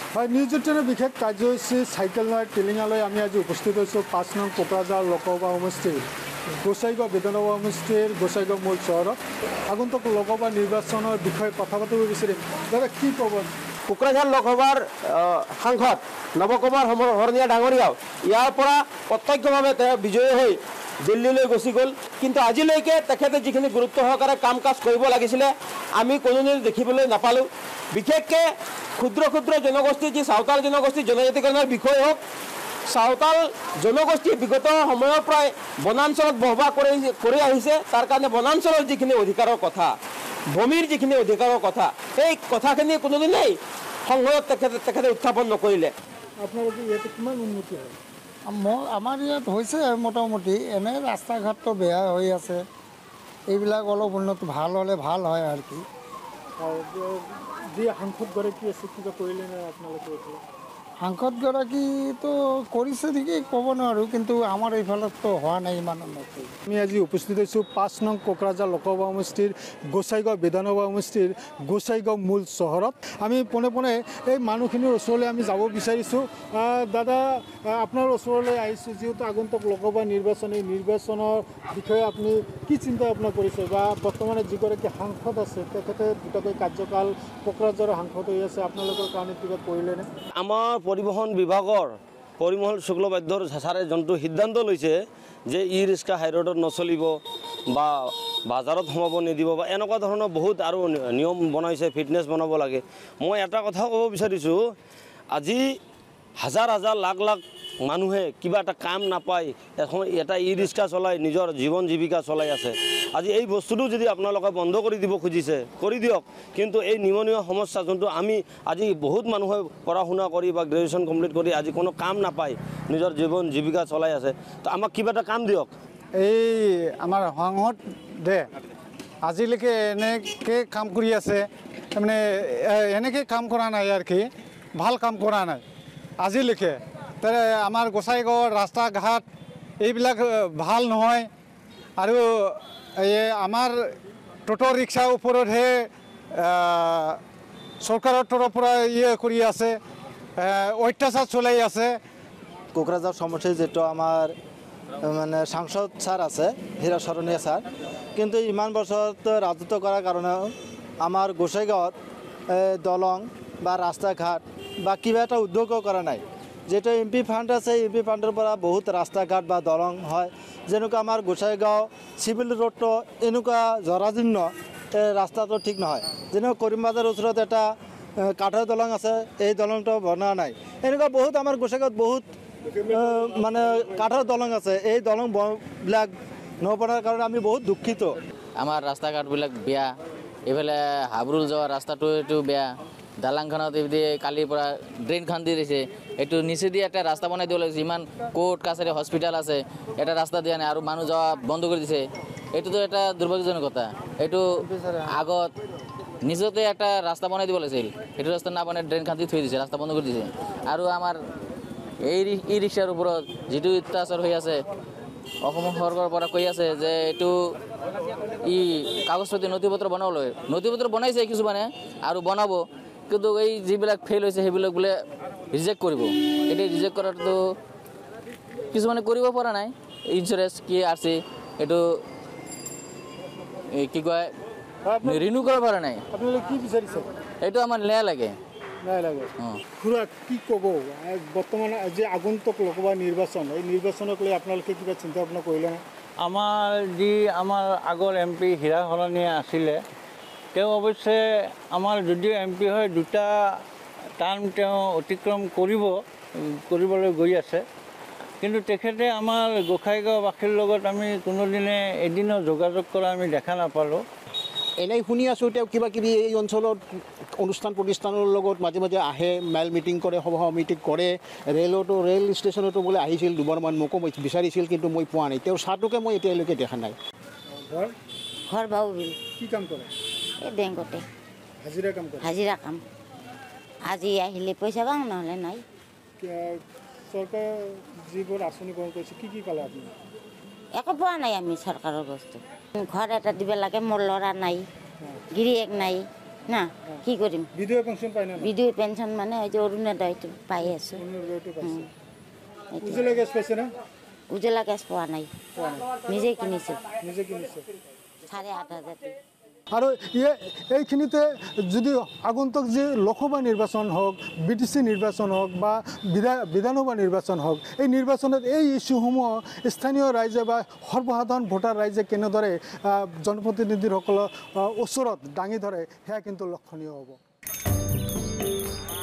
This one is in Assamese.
হয়, নিউজ 18 বিশেষ কাৰ্যসূচী চাইকেল নহয় টিলিঙালৈ আমি আজি উপস্থিত হৈছোঁ 5 নং কোকৰাঝাৰ লোকসভা সমষ্টিৰ গোসাইগাঁও বিধানসভা সমষ্টিৰ গোসাইগাঁও মূল চহৰত আগন্তুক লোকসভা নিৰ্বাচনৰ বিষয়ে কথা পাতিব বিচাৰিম। দাদা কি ক'ব? কোকৰাঝাৰ লোকসভাৰ সাংসদ নৱকুমাৰ শৰণীয়া ডাঙৰীয়াও ইয়াৰ পৰা প্ৰত্যক্ষভাৱে তেওঁ বিজয়ী হৈ দিল্লীলৈ গুচি গ'ল, কিন্তু আজিলৈকে তেখেতে যিখিনি গুৰুত্ব সহকাৰে কাম কাজ কৰিব লাগিছিলে আমি কোনোদিন দেখিবলৈ নাপালোঁ। বিশেষকৈ ক্ষুদ্ৰ ক্ষুদ্ৰ জনগোষ্ঠী যি চাওতাল জনগোষ্ঠী জনজাতিকৰণৰ বিষয় হওক, চাওতাল জনগোষ্ঠী বিগত সময়ৰ পৰাই বনাঞ্চলত বসবাস কৰি আহিছে। তাৰ কাৰণে বনাঞ্চলৰ যিখিনি অধিকাৰৰ কথা, ভূমিৰ যিখিনি অধিকাৰৰ কথা, সেই কথাখিনি কোনোদিনেই সংসদত তেখেতে উত্থাপন নকৰিলে। আপোনালোকে ইয়াতে কিমান উন্নতি হয়? আমাৰ ইয়াত হৈছে মোটামুটি, এনে ৰাস্তা ঘাটটো বেয়া হৈ আছে, এইবিলাক অলপ উন্নত ভাল হ'লে ভাল হয় আৰু কি। যি সাংসদগৰাকী আছে কিবা কৰিলে নে আপোনালোকে? সাংসদগৰাকীতো কৰিছে নেকি ক'ব নোৱাৰোঁ, কিন্তু আমাৰ এইফালততো হোৱা নাই ইমান উন্নতি। আমি আজি উপস্থিত হৈছোঁ 5 নং কোকৰাঝাৰ লোকসভা সমষ্টিৰ গোসাইগাঁও বিধানসভা সমষ্টিৰ গোসাইগাঁও মূল চহৰত। আমি পোনে পোনে এই মানুহখিনিৰ ওচৰলৈ আমি যাব বিচাৰিছোঁ। দাদা, আপোনাৰ ওচৰলৈ আহিছোঁ যিহেতু আগন্তুক লোকসভা নিৰ্বাচন, এই নিৰ্বাচনৰ বিষয়ে আপুনি কি চিন্তা ভাৱনা কৰিছে, বা বৰ্তমানে যিগৰাকী সাংসদ আছে তেখেতে দুটাকৈ কাৰ্যকাল কোকৰাঝাৰৰ সাংসদ হৈ আছে, আপোনালোকৰ কাৰণে কিবা কৰিলেনে? আমাৰ পৰিবহণ বিভাগৰ পৰিমল শুক্লবাধ্যৰ ছাৰে যোনটো সিদ্ধান্ত লৈছে যে ই ৰিক্সা হাইৰোডত নচলিব বা বজাৰত সোমাব নিদিব বা এনেকুৱা ধৰণৰ বহুত আৰু নিয়ম বনাইছে, ফিটনেছ বনাব লাগে। মই এটা কথা ক'ব বিচাৰিছোঁ, আজি হাজাৰ হাজাৰ লাখ লাখ মানুহে কিবা এটা কাম নাপায় এখন এটা ই ৰিক্সা চলাই নিজৰ জীৱন জীৱিকা চলাই আছে। আজি এই বস্তুটো যদি আপোনালোকে বন্ধ কৰি দিব খুজিছে কৰি দিয়ক, কিন্তু এই নিমনীয় সমস্যা যোনটো আমি আজি বহুত মানুহে পঢ়া শুনা কৰি বা গ্ৰেজুৱেশ্যন কমপ্লিট কৰি আজি কোনো কাম নাপায় নিজৰ জীৱন জীৱিকা চলাই আছে, তো আমাক কিবা এটা কাম দিয়ক। এই আমাৰ সাংসদে আজিলৈকে এনেকৈ কাম কৰি আছে, তাৰমানে এনেকৈ কাম কৰা নাই আৰু কি, ভাল কাম কৰা নাই আজিলৈকে। আমাৰ গোসাইগাঁৱৰ ৰাস্তা ঘাট এইবিলাক ভাল নহয়, আৰু এই আমাৰ টোটো ৰিক্সাৰ ওপৰতহে চৰকাৰৰ তৰফৰ পৰা কৰি আছে, অত্যাচাৰ চলাই আছে। কোকৰাঝাৰ সমষ্টিৰ যিটো আমাৰ মানে সাংসদ ছাৰ আছে হীৰা শৰণীয়া ছাৰ, কিন্তু ইমান বছৰত ৰাজত্ব কৰাৰ কাৰণে আমাৰ গোসাইগাঁৱত দলং বা ৰাস্তা ঘাট বা কিবা এটা উদ্যোগো কৰা নাই। যেটো MP ফাণ্ড আছে, MP ফাণ্ডৰ পৰা বহুত ৰাস্তা ঘাট বা দলং হয়, যেনেকুৱা আমাৰ গোসাইগাঁও চিভিল ৰোডটো এনেকুৱা জৰাজীৰ্ণ, ৰাস্তাটো ঠিক নহয়। যেনেকুৱা কৰিমবাজাৰ ওচৰত এটা কাঠৰ দলং আছে, এই দলংটো বনোৱা নাই। এনেকুৱা বহুত আমাৰ গোসাইগাঁৱত বহুত মানে কাঠৰ দলং আছে, এই দলংবিলাক নবনাৰ কাৰণে আমি বহুত দুখিত। আমাৰ ৰাস্তা ঘাটবিলাক বেয়া, এইফালে হাবৰুল যোৱা ৰাস্তাটো এইটো বেয়া, দালাংখনত এইদি কালিৰ পৰা ড্ৰেইন খান্দি দিছে, এইটো নিচেদি এটা ৰাস্তা বনাই দিব লাগিছে। ইমান কোৰ্ট কাছাৰী হস্পিটেল আছে, এটা ৰাস্তা দিয়া নাই আৰু মানুহ যোৱা বন্ধ কৰি দিছে। এইটোতো এটা দুৰ্ভাগ্যজনক কথা। এইটো আগত নিজতে একটা ৰাস্তা বনাই দিব লাগিছিল, সেইটো ৰাস্তা নাবনাই ড্ৰেইন খান্দি থৈ দিছে, ৰাস্তা বন্ধ কৰি দিছে। আৰু আমাৰ এই ই ৰিক্সাৰ ওপৰত যিটো অত্যাচাৰ হৈ আছে, অসম চৰকাৰৰ পৰা কৈ আছে যে এইটো কাগজ পাতি নথি পত্ৰ বনাবলৈ, নথি পত্ৰ বনাইছে কিছুমানে আৰু বনাব, কিন্তু এই যিবিলাক ফেইল হৈছে সেইবিলাক বোলে ৰিজেক্ট কৰিব। এতিয়া ৰিজেক্ট কৰাটো কিছুমানে কৰিব পৰা নাই, ইঞ্চুৰেঞ্চ কি আছে এইটো কি কয় ৰিনিউ কৰিব পৰা নাই। আপোনালোকে কি বিচাৰিছে? এইটো আমাৰ ন্যায় লাগে। খুৰা কি ক'ব বৰ্তমান আজি আগন্তুক লোকসভা নিৰ্বাচন, এই নিৰ্বাচনক লৈ আপোনালোকে কিবা চিন্তা ভাৱনা কৰিলে? আমাৰ আগৰ MP হীৰা শৰণীয়া আছিলে, তেওঁ অৱশ্যে আমাৰ যদিও MP হয় দুটা টাৰ্ম তেওঁ অতিক্ৰম কৰিবলৈ গৈ আছে, কিন্তু তেখেতে আমাৰ গোসাইগাঁওবাসীৰ লগত আমি কোনোদিনে এদিনো যোগাযোগ কৰা আমি দেখা নাপালোঁ। এনেই শুনি আছোঁ তেওঁ কিবা কিবি এই অঞ্চলত অনুষ্ঠান প্ৰতিষ্ঠানৰ লগত মাজে মাজে আহে, মেল মিটিং কৰে, সভা সমিতি কৰে, ৰেল ষ্টেচনতো বোলে আহিছিল দুবাৰমান, মোকো বিচাৰিছিল, কিন্তু মই পোৱা নাই। তেওঁৰ চাহটোকে মই এতিয়ালৈকে দেখা নাই। ঘৰ বাউবিল। কি কাম কৰে? এই বেংকতে হাজিৰা কাম কৰে। হাজিৰা কাম, আজি আহিলে পইচা পাওঁ, নহ'লে নাই। চৰকাৰে যিবোৰ আঁচনি গ্ৰহণ কৰিছে কি কি পালে আপুনি? একো পোৱা নাই আমি চৰকাৰৰ বস্তু। ঘৰ এটা দিব লাগে, মোৰ ল'ৰা নাই, গিৰিয়েক নাই, না কি কৰিম বিধৱা পেঞ্চন পায় না বিধৱা পেঞ্চন মানে ওই যে অৰুণোদয়টো পাই আছো উজ্জ্বলা গেছ পাইছে না উজ্জ্বলা গেছ পোৱা নাই নিজে কিনিছো নিজে কিনিছে 8,500 আৰু এইখিনিতে যদি আগন্তুক যে লোকসভা নিৰ্বাচন হওক BTC নিৰ্বাচন হওক বা বিধানসভা নিৰ্বাচন হওক এই নিৰ্বাচনত এই ইস্যুসমূহ স্থানীয় ৰাইজে বা সৰ্বসাধাৰণ ভোটাৰ ৰাইজে কেনেদৰে জনপ্ৰতিনিধিসকলৰ ওচৰত দাঙি ধৰে সেয়া কিন্তু লক্ষণীয় হ'ব।